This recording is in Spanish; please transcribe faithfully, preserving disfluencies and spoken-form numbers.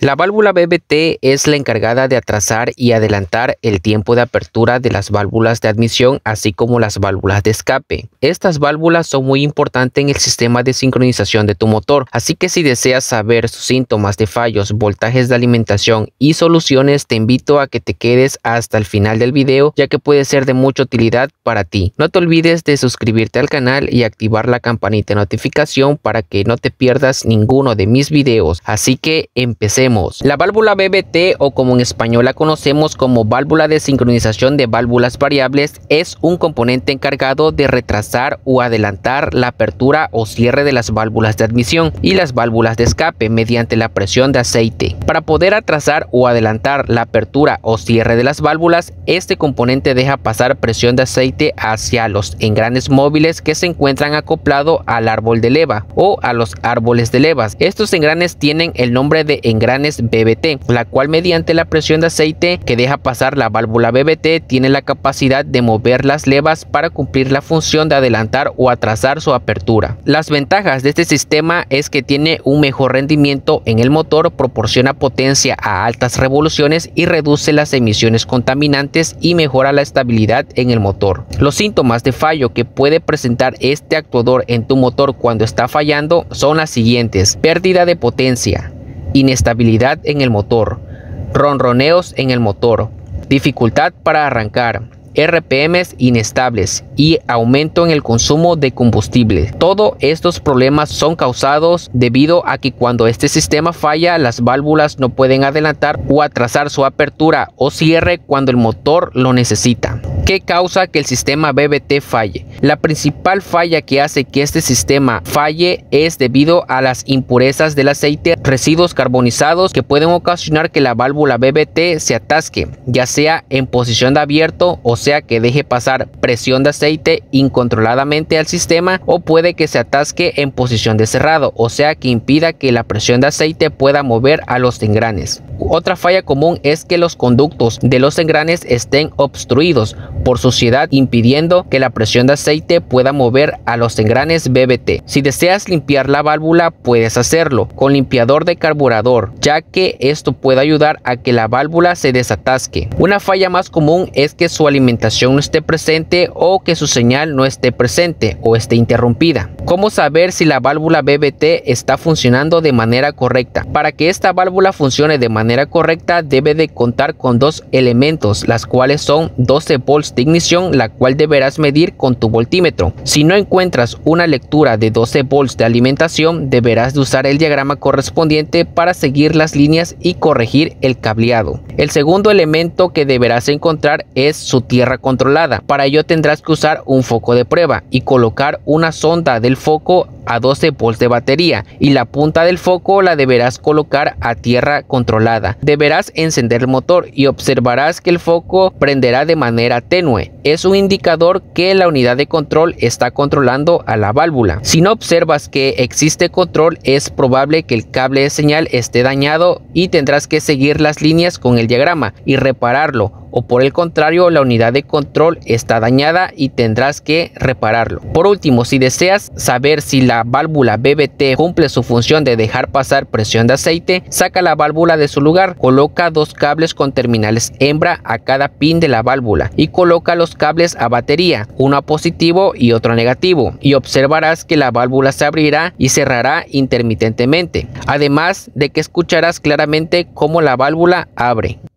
La válvula B B T es la encargada de atrasar y adelantar el tiempo de apertura de las válvulas de admisión, así como las válvulas de escape. Estas válvulas son muy importantes en el sistema de sincronización de tu motor, así que si deseas saber sus síntomas de fallos, voltajes de alimentación y soluciones, te invito a que te quedes hasta el final del video, ya que puede ser de mucha utilidad para ti. No te olvides de suscribirte al canal y activar la campanita de notificación para que no te pierdas ninguno de mis videos. Así que empecemos. La válvula B B T, o como en español la conocemos como válvula de sincronización de válvulas variables, es un componente encargado de retrasar o adelantar la apertura o cierre de las válvulas de admisión y las válvulas de escape mediante la presión de aceite. Para poder atrasar o adelantar la apertura o cierre de las válvulas, este componente deja pasar presión de aceite hacia los engranes móviles que se encuentran acoplados al árbol de leva o a los árboles de levas. Estos engranes tienen el nombre de engranes B B T, la cual mediante la presión de aceite que deja pasar la válvula B B T tiene la capacidad de mover las levas para cumplir la función de adelantar o atrasar su apertura. Las ventajas de este sistema es que tiene un mejor rendimiento en el motor, proporciona potencia a altas revoluciones y reduce las emisiones contaminantes y mejora la estabilidad en el motor. Los síntomas de fallo que puede presentar este actuador en tu motor cuando está fallando son las siguientes: pérdida de potencia, inestabilidad en el motor, ronroneos en el motor, dificultad para arrancar, R P Ms inestables y aumento en el consumo de combustible. Todos estos problemas son causados debido a que cuando este sistema falla, las válvulas no pueden adelantar o atrasar su apertura o cierre cuando el motor lo necesita. ¿Qué causa que el sistema B B T falle? La principal falla que hace que este sistema falle es debido a las impurezas del aceite, residuos carbonizados que pueden ocasionar que la válvula B B T se atasque, ya sea en posición de abierto, o sea que deje pasar presión de aceite incontroladamente al sistema, o puede que se atasque en posición de cerrado, o sea que impida que la presión de aceite pueda mover a los engranes. Otra falla común es que los conductos de los engranes estén obstruidos por suciedad, impidiendo que la presión de aceite pueda mover a los engranes B B T. Si deseas limpiar la válvula, puedes hacerlo con limpiador de carburador, ya que esto puede ayudar a que la válvula se desatasque. Una falla más común es que su alimentación no esté presente o que su señal no esté presente o esté interrumpida. ¿Cómo saber si la válvula B B T está funcionando de manera correcta? Para que esta válvula funcione de manera correcta, debe de contar con dos elementos, las cuales son doce volts de ignición, la cual deberás medir con tu voltímetro. Si no encuentras una lectura de doce volts de alimentación, deberás de usar el diagrama correspondiente para seguir las líneas y corregir el cableado. El segundo elemento que deberás encontrar es su tierra controlada. Para ello tendrás que usar un foco de prueba y colocar una sonda del foco a doce volts de batería, y la punta del foco la deberás colocar a tierra controlada. Deberás encender el motor y observarás que el foco prenderá de manera tenue. Es un indicador que la unidad de control está controlando a la válvula. Si no observas que existe control, es probable que el cable de señal esté dañado y tendrás que seguir las líneas con el diagrama y repararlo, o por el contrario, la unidad de control está dañada y tendrás que repararlo. Por último, si deseas saber si la válvula B B T cumple su función de dejar pasar presión de aceite, saca la válvula de su lugar, coloca dos cables con terminales hembra a cada pin de la válvula y coloca los cables a batería, uno a positivo y otro a negativo, y observarás que la válvula se abrirá y cerrará intermitentemente, además de que escucharás claramente cómo la válvula abre.